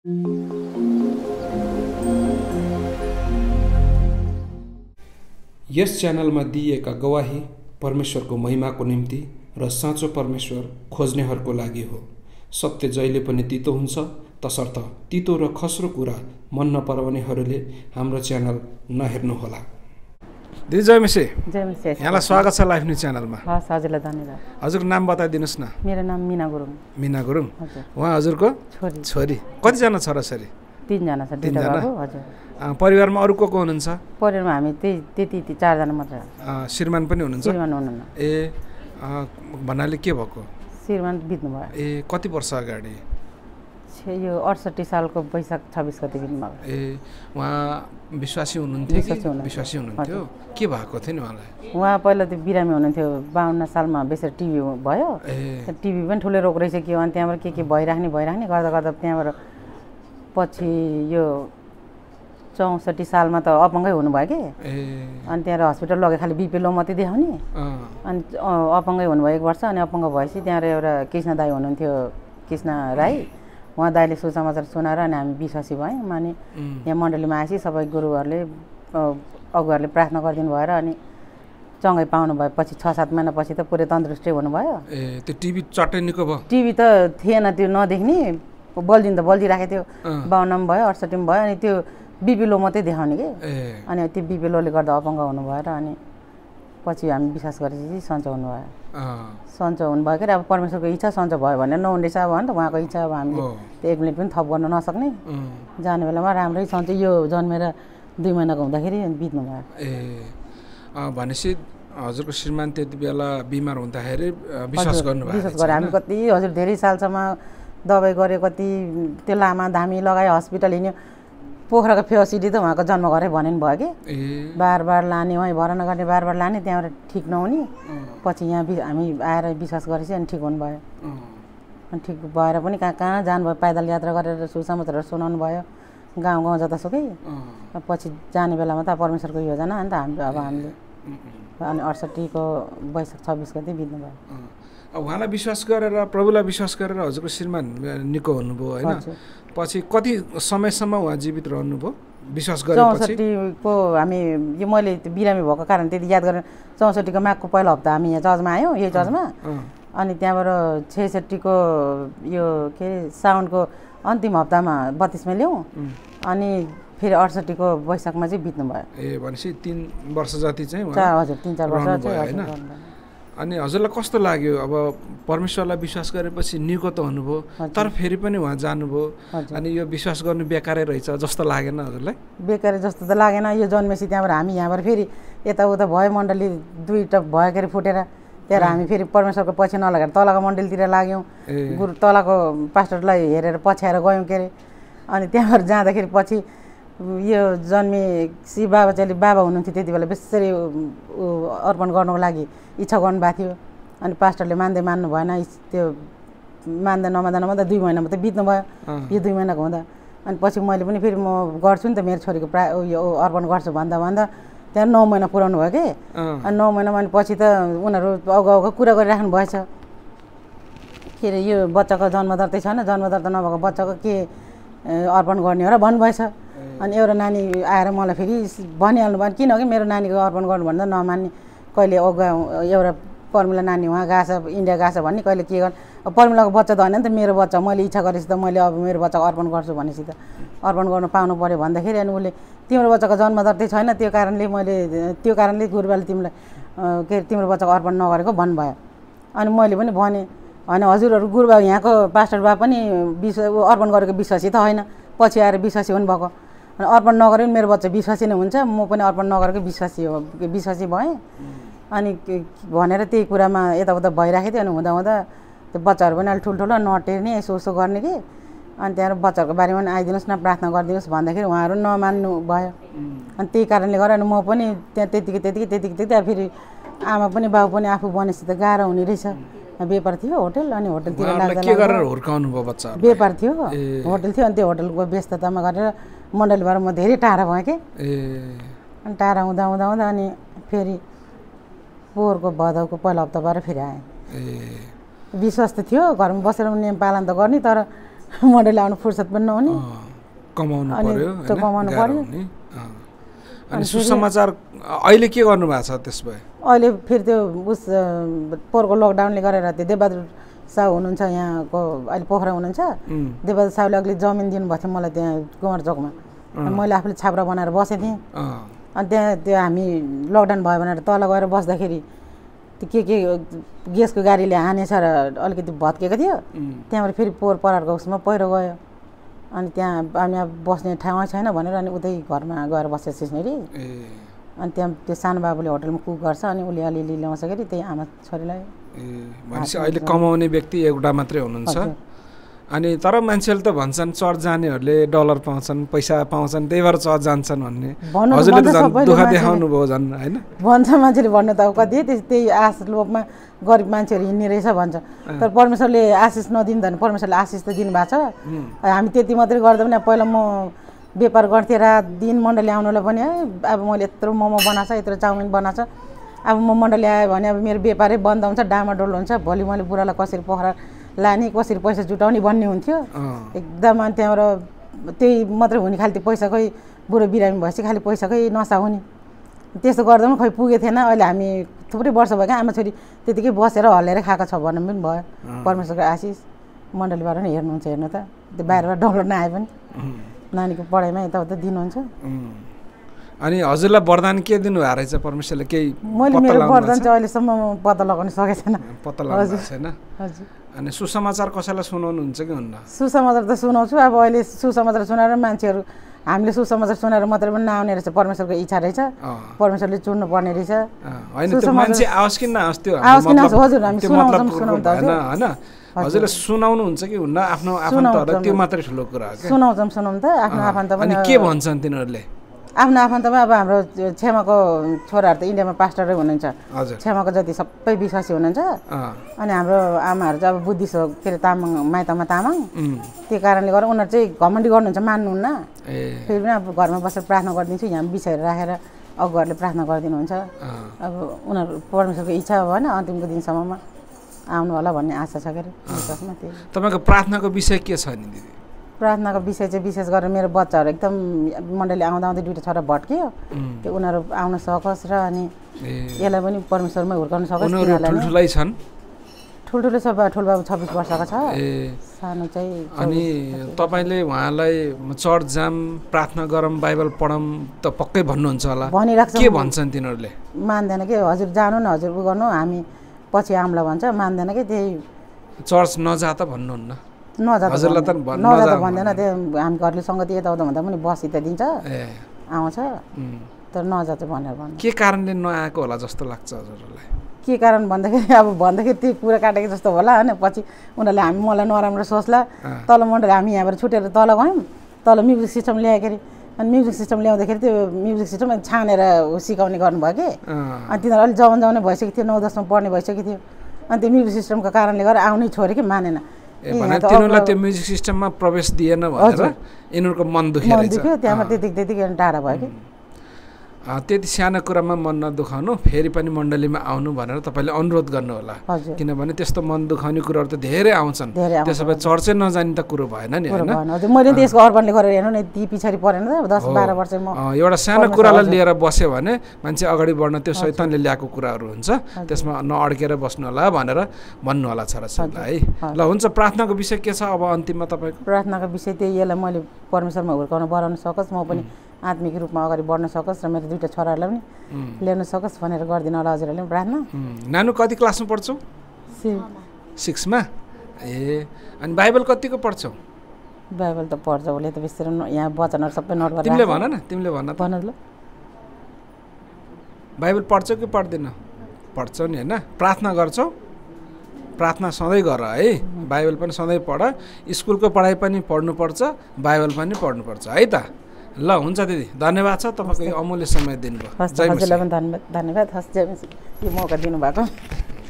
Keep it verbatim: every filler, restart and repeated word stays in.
यस च्यानलमा दिइएका गवाही परमेश्वरको महिमाको निम्ति र साँचो परमेश्वर खोज्नेहरूको लागि हो। सत्य जहिले पनि तितो हुन्छ, तसर्थ तितो र खस्रो कुरा मन नपराउनेहरूले हाम्रो च्यानल नहेर्नुहोला। दिदी जय मसी। जय मसी। यहाँलाई स्वागत छ लाइफ न्यूज च्यानलमा। हस्, हजुरलाई धन्यवाद। हजुरको नाम बताइदिनुहोस् न। मेरो नाम मिना गुरुङ। मिना गुरुङ। उहाँ हजुरको छोरी। छोरी। कतिजना छोराछोरी? तीनजना छ। तीनजना। हजुर। परिवारमा अरू को को हुनुहुन्छ? परिवारमा हामी त्यही त्यति चारजना मात्र। श्रीमान पनि हुनुहुन्छ? श्रीमान हुनुहुन्न। ए भन्नाले के भएको? श्रीमान बित्नु भयो। ए कति वर्ष अगाडि? यो अडसट्ठी सालको वैशाख छब्बिस गते बित्नु भयो। ए उहाँ विश्वासी हुनुहुन्थ्यो कि? विश्वासी हुनुहुन्थ्यो। के भएको थियो नि उहाँलाई? उहाँ पहिला त्यो बिरामी हुनुहुन्थ्यो। बाहन्न सालमा बेसेर टिभी भयो। टिभी पनि ठुलो रोग रहेछ कि अनि त्यहाँबाट के के भइराख्ने भइराख्ने गर्दा गर्दा त्यहाँबाट पछि यो चौसठी सालमा त अपङ्गै हुनुभयो कि। अनि त्यहाँ हस्पिटल लगे खालि बिपी लो मात्रै देखाउने। अनि अपङ्गै हुनुभयो एक वर्ष। अनि अपङ्ग भएपछि त्यहाँ एउटा कृष्ण दाई हुनुहुन्थ्यो, कृष्ण राई। उहाँ दाइले सुसमाचार सुनाएर अनि हामी विश्वासी भयौँ। अनि यहाँ मण्डलीमा आएपछि सबै गुरुहरूले अगुवाहरूले प्रार्थना गरिदिनु भएर अनि चङ्गै पाउनु भयो। पछि छ सात महिनापछि त पुरै तन्दुरुस्तै हुनुभयो। ए त्यो टिभी चट्टै निको भयो? टिभी त थिएन, त्यो नदेख्ने। बल्दिन त बल्दिराखेको थियो। बाउन्नमा भयो, अडसट्ठीमा भयो। अनि त्यो बिपी लो मात्रै देखाउने कि। अनि त्यो बिपी लोले गर्दा अपङ्ग हुनुभयो र अनि पछि हामी विश्वास गरेपछि सन्चो हुनुभयो। सन्चो हुनुभयो के अब परमेश्वरको इच्छा सन्चो भयो भने नहुने रहेछ अब नि त उहाँको इच्छा। अब हामीले त्यो एक मिनट पनि थप गर्न नसक्ने। जाने बेलामा राम्रै सन्चो यो जन्मेर दुई महिनाको हुँदाखेरि बित्नु भयो। ए भनेपछि हजुरको श्रीमान त्यति बेला बिमार हुँदाखेरि विश्वास गर्नुभयो? विश्वास गरे हामी। कति हजुर धेरै सालसम्म दबाई गऱ्यो, कति त्यो लामा धामी लगायो, हस्पिटल हिँड्यो। पोखराको फेसिलिटी त उहाँको जन्म घरै भने भयो कि। बार बार लाने, उहाँ भर्ना गर्ने, बार बार लाने, त्यहाँबाट ठिक नहुने। पछि यहाँ हामी आएर विश्वास गरेपछि अनि ठिक हुनुभयो। अनि ठिक भएर पनि कहाँ कहाँ जानुभयो, पैदल यात्रा गरेर सुसमाचारहरू सुनाउनु भयो गाउँ गाउँ जतासुकै। पछि जाने बेलामा त परमेश्वरको योजना अनि त हामी अब हामीले अनि अडसट्ठीको वैशाख छब्बिस गते बित्नु भयो। उहाँलाई विश्वास गरेर, प्रभुलाई विश्वास गरेर हजुरको श्रीमान निको हुनुभयो होइन? पछि कति समयसम्म उहाँ जीवित रहनुभयो विश्वास गरेपछि? चौसठीको हामी यो मैले बिरामी भएको कारण त्यति याद गरेर चौसठीको माघको पहिलो हप्ता हामी यहाँ चर्चमा आयौँ, यही चर्चमा। अनि त्यहाँबाट छैसठीको यो के अरे साउनको अन्तिम हप्तामा बत्तिसमा ल्याउँ। अनि फेरि अडसट्ठीको वैशाखमा चाहिँ बित्नु भयो। ए भनेपछि तिन वर्ष जति चाहिँ हजुर तीन चार वर्ष होइन? अनि हजुरलाई कस्तो लाग्यो अब परमेश्वरलाई विश्वास गरेपछि निको त हुनुभयो, तर फेरि पनि उहाँ जानुभयो। अनि यो विश्वास गर्नु बेकारै रहेछ जस्तो लागेन हजुरलाई? बेकारै जस्तो त लागेन। यो जन्मेपछि त्यहाँबाट हामी यहाँबाट फेरि यताउता भयो, मण्डली दुईवटा भयो के अरे फुटेर। त्यहाँ हामी फेरि परमेश्वरको पछि नलागेर तलको मण्डलीतिर लाग्यौँ। गुरु तलको पास्टरलाई हेरेर पछ्याएर गयौँ के अरे। अनि त्यहाँबाट जाँदाखेरि पछि यो जन्मेसी बाबा चाहिँ बाबा हुनुहुन्थ्यो त्यति बेला, बेसरी अर्पण गर्नुको लागि इच्छा गर्नुभएको थियो। अनि पास्टरले मान्दै मान्नु भएन। त्यो मान्दा नमान्दा नमान्दा दुई महिनामा त बित्नु भयो यो दुई महिनाको हुँदा। अनि पछि मैले पनि फेरि म गर्छु नि त मेरो छोरीको प्राय उयो अर्पण गर्छु भन्दा भन्दा त्यहाँ नौ महिना पुऱ्याउनु भयो कि। अनि नौ महिनामा अनि पछि त उनीहरू अगाउगा कुरा गरिराख्नु भएछ। के अरे यो बच्चाको जन्मदर चाहिँ छैन, जन्मदर त नभएको बच्चाको के अर्पण गर्ने हो र भन्नुभएछ। अनि एउटा नानी आएर मलाई फेरि भनिहाल्नु भयो किनकि मेरो नानीको अर्पण गर्नु भन्दा नमान्ने, कहिले अगुवा एउटा पर्मिला नानी उहाँ गएछ, इन्डिया गएछ भन्ने, कहिले के गर्नु। अब पर्मिलाको बच्चा त होइन नि त मेरो बच्चा, मैले इच्छा गरेपछि त मैले अब मेरो बच्चाको अर्पण गर्छु भनेपछि त अर्पण गर्नु पाउनु पऱ्यो भन्दाखेरि अनि उसले तिम्रो बच्चाको जन्मदर चाहिँ छैन, त्यो कारणले मैले त्यो कारणले गुरुबाले तिमीलाई के अरे तिम्रो बच्चाको अर्पण नगरेको भन्नुभयो। अनि मैले पनि भने होइन हजुरहरू गुरुबा यहाँको पास्टर बा पनि विश्व अर्पण गरेको विश्वासी त होइन, पछि आएर विश्वासी हुनुभएको। अनि अर्पण नगरे पनि मेरो बच्चा विश्वासी नै हुन्छ, म पनि अर्पण नगरेको विश्वासी हो विश्वासी भएँ। अनि भनेर त्यही कुरामा यताउता भइराखेको थियो। अनि हुँदा हुँदा त्यो बच्चाहरू पनि अलिक ठुल्ठुलो नटेर्ने यसो उसो गर्ने कि। अनि त्यहाँबाट बच्चाहरूको बारेमा पनि आइदिनुहोस् न प्रार्थना गरिदिनुहोस् भन्दाखेरि उहाँहरू नमान्नु भयो। अनि त्यही कारणले गर्दा अनि म पनि त्यहाँ त्यतिकै त्यतिकै त्यतिकै त्यति फेरि आमा पनि बाउ पनि आफू बनेपछि त गाह्रो हुने रहेछ। व्यापार थियो होटल, अनि होटलतिर लाग्दा व्यापार थियो होटल थियो। अनि त्यो होटलको व्यस्ततामा गरेर मण्डलीबाट म धेरै टाढा भएँ कि। अनि टाढा हुँदा हुँदा हुँदा अनि फेरि पोहोरको भदौको पहिलो हप्ताबाट फेरि आएँ। विश्वास त थियो घरमा बसेर नियम पालन त गर्ने, तर मन्डली आउनु फुर्सद पनि नहुने कमाउनु अनि पर्यो त्यो कमाउनु पर्यो अनि सुसमाचार अहिले के गर्नु भएको छ त्यस भए अहिले फेरि त्यो उस पोहोरको लकडाउनले गरेर त्यो देवबहादुर साहु हुनुहुन्छ यहाँको अहिले पोखरा हुनुहुन्छ देवबहादुर साहुले अघि जमिन दिनुभएको थियो मलाई त्यहाँ कुमार चोकमा मैले आफूले छाप्रा बनाएर बसेको थिएँ अनि त्यहाँ त्यो हामी लकडाउन भयो भनेर तल गएर बस्दाखेरि त्यो के के ग्यासको गाडीले हानेछ र अलिकति भत्केको थियो त्यहाँबाट फेरि पोहोर परारको उसमा पहिरो गयो अनि त्यहाँ हामी अब बस्ने ठाउँ छैन भनेर अनि उतै घरमा गएर बसेको सिस्नेरी अनि त्यहाँ त्यो सानो बाबुले होटलमा कुक गर्छ अनि उसले अलिअलि ल्याउँछ कि त्यही आमा छोरीलाई ए भनेपछि अहिले कमाउने व्यक्ति एउटा मात्रै हुनुहुन्छ अनि तर मान्छेहरूले त भन्छन् चर्च जानेहरूले डलर पाउँछन् पैसा पाउँछन् त्यही भएर चर्च जान्छन् भन्ने हजुरले त झन् दुःख देखाउनु भयो झन् होइन भन्छ मान्छेले भन्नु त कति त्यही आश लोभमा गरिब मान्छेहरू हिँड्ने रहेछ भन्छ तर परमेश्वरले आशिष नदिनु भने परमेश्वरले आशिष त दिनुभएको छ हामी त्यति मात्रै गर्दा पनि पहिला म व्यापार गर्थेँ रात दिन मण्डली आउनुलाई पनि है अब मैले यत्रो मोमो बनाएको छ यत्रो चाउमिन बनाएको छ अब म मण्डली आयो भने अब मेरो व्यापारै बन्द हुन्छ डामाडोल हुन्छ भोलि मैले बुढालाई कसरी पोखरा लाने कसरी पैसा जुटाउने भन्ने हुन्थ्यो एकदम अनि त्यहाँबाट त्यही मात्रै हुने खालि त्यो पैसाकै बुढो बिरामी भएपछि खालि पैसाकै नसा हुने त्यस्तो गर्दा पनि खोइ पुगेको थिएन अहिले हामी थुप्रै वर्ष भयो क्या आमा छोरी त्यतिकै बसेर हल्लेर खाएको छ भन्नु पनि भयो परमेश्वरको आशिष मण्डलीबाट नि हेर्नुहुन्छ हेर्नु त त्यो बाहिरबाट डलर नआए पनि नानीको पढाइमा यताउता दिनुहुन्छ अनि हजुरलाई वरदान के दिनुभएको रहेछ परमेश्वरले केही मैले मेरो वरदान चाहिँ अहिलेसम्म पत्ता लगाउन सकेको छैन पत्ता लगाउनु छैन हजुर अनि सुसमाचार कसैलाई सुनाउनुहुन्छ कि हुन्न सुसमाचार त सुनाउँछु अब अहिले सुसमाचार सुनाएर मान्छेहरू हामीले सुसमाचार सुनाएर मात्रै पनि नआउने रहेछ परमेश्वरको इच्छा रहेछ परमेश्वरले चुन्नु पर्ने रहेछ मान्छे आओस् कि नआओस् त्यो हजुर हामी सुनाउँछौँ सुनाउँछ होइन हजुरले सुनाउनुहुन्छ कि हुन्न आफ्नो आफन्तहरूलाई त्यो मात्रै ठुलो कुरा हो सुनाउँछौँ सुनाउँ त आफ्नो आफन्त पनि के भन्छन् तिनीहरूले आफ्नो आफन्तमा अब हाम्रो छेमाको छोराहरू त इन्डियामा पास्टरै हुनुहुन्छ छेमाको जति सबै विश्वासी हुनुहुन्छ अनि हाम्रो आमाहरू चाहिँ अब बुद्धिस्ट हो के अरे तामाङ माइतमा तामाङ त्यो कारणले गर्दा उनीहरू चाहिँ घमण्डी गर्नुहुन्छ मान्नुहुन्न फेरि पनि अब घरमा बसेर प्रार्थना गरिदिन्छु यहाँ विषयहरू राखेर अगुवाहरूले प्रार्थना गरिदिनुहुन्छ अब उनीहरू परमेश्वरको इच्छा भएन अन्तिमको दिनसम्ममा आउनु होला भन्ने आशा छ के अरे विश्वासमा त्यही तपाईँको प्रार्थनाको विषय के छ नि दिदी प्रार्थनाको विषय चाहिँ विशेष गरेर मेरो बच्चाहरू एकदम मण्डली आउँदा आउँदै दुइटा छोरा भट्कियो त्यो उनीहरू आउन सकोस् र अनि यसलाई पनि परमेश्वरमै हुर्काउन सकोस् ठुल्ठुलै छन् ठुल्ठुलो सब ठुलबाबु छब्बिस वर्षको छ सानो चाहिँ अनि तपाईँले उहाँलाई चर्च जाम प्रार्थना गरौँ बाइबल पढौँ त पक्कै भन्नुहुन्छ होला भनिराख्छ के भन्छन् तिनीहरूले मान्दैन कि हजुर जानु न हजुर उ गर्नु हामी पछि आउँला भन्छ मान्दैन कि त्यही चर्च नजा त भन्नुहुन्न नजाँदा नजाँदा भन्दैन त्यो हामी घरले सङ्गति यताउता भन्दा पनि बसी त दिन्छ आउँछ तर नजा चाहिँ भनेर भन्नु के कारणले नआएको होला जस्तो लाग्छ हजुरलाई के कारण भन्दाखेरि अब भन्दाखेरि त्यो कुरा काटेको जस्तो होला होइन पछि उनीहरूले हामी मलाई नराम्रो सोच्ला तल मण्डली हामी यहाँबाट छुटेर तल गयौँ तल म्युजिक सिस्टम ल्यायो अरे अनि म्युजिक सिस्टम ल्याउँदाखेरि त्यो म्युजिक सिस्टम छानेर सिकाउने गर्नुभयो कि अनि तिनीहरू अलिक जवान जवानै भइसकेको थियो नौ दसमा पढ्ने भइसकेको थियो अनि त्यो म्युजिक सिस्टमको कारणले गर्दा आउनै छोड्यो कि मानेन ए भने तिनीहरूलाई त्यो म्युजिक सिस्टममा प्रवेश दिएन भनेर यिनीहरूको मन दुख्यो दुख्यो त्यहाँबाट त्यतिकै त्यतिकै टाढा भयो कि त्यति सानो कुरामा मन नदुखाउनु फेरि पनि मण्डलीमा आउनु भनेर तपाईँले अनुरोध गर्नु होला किनभने त्यस्तो मन दुखाउने कुराहरू त धेरै आउँछन् त्यसो भए चर्चै नजाने त कुरो भएन नि होइन मैले त्यसको अर्पणले गरेर हेर्नु न ती पछाडि परेन त दस बाह्र वर्ष म एउटा सानो कुरालाई लिएर बस्यो भने मान्छे अगाडि बढ्न त्यो शैतानले ल्याएको कुराहरू हुन्छ त्यसमा नअड्केर बस्नु होला भनेर भन्नु होला छोराछोरीलाई है ल हुन्छ प्रार्थनाको विषय के छ अब अन्तिममा तपाईँको प्रार्थनाको विषय त्यही यसलाई मैले परमेश्वरमा हुर्काउन बढाउन सकोस् म पनि आत्मिक रूपमा अगाडि बढ्न सकोस् र मेरो दुईवटा छोराहरूलाई पनि ल्याउन सकोस् भनेर गरिदिनु होला हजुरहरूले पनि प्रार्थना नानु कति क्लासमा पढ्छौ सिक्समा ए अनि बाइबल कतिको पढ्छौ बाइबल त पढ्छ उसले त बिस्तारै यहाँ वचनहरू सबै नोट गरेर तिमीले भन न तिमीले भन भन ल बाइबल पढ्छौ कि पढ्दैन पढ्छौ नि होइन प्रार्थना गर्छौ प्रार्थना सधैँ गर है बाइबल पनि सधैँ पढ स्कुलको पढाइ पनि पढ्नुपर्छ बाइबल पनि पढ्नुपर्छ है त ल हुन्छ दिदी धन्यवाद छ तपाईँको यो अमूल्य समय दिनुभयो हजुरलाई पनि धन्यवाद धन्यवाद हस् जय मसिह यो मौका दिनुभएको